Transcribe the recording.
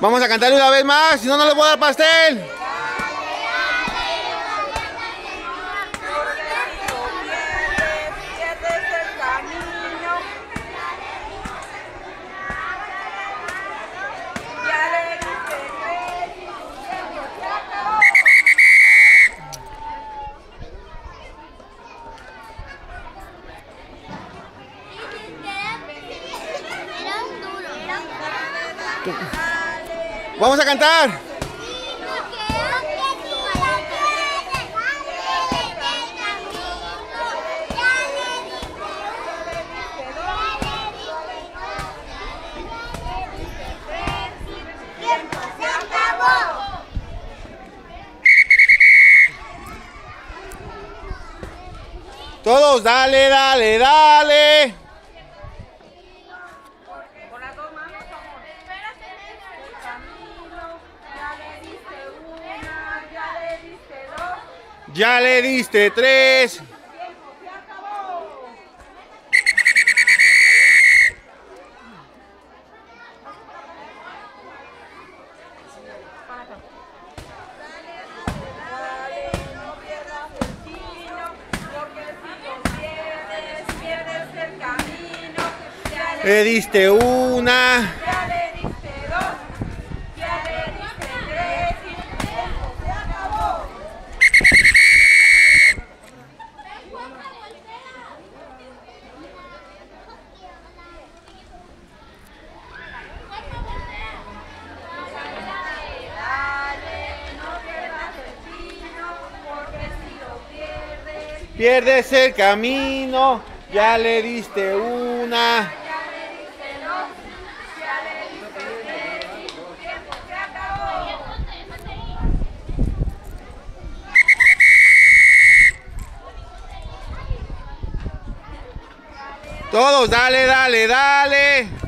Vamos a cantarle una vez más, si no, no les voy a dar pastel. Vamos a cantar. Todos, dale, dale, dale. Ya le diste 3. Le diste 1. Ya le diste 2. Ya le diste 3. Y el tiempo se acabó. Pierdes el camino, ya le diste 1. Ya le diste 2, ya le diste 3 y tu tiempo se acabó. Todos, dale, dale, dale.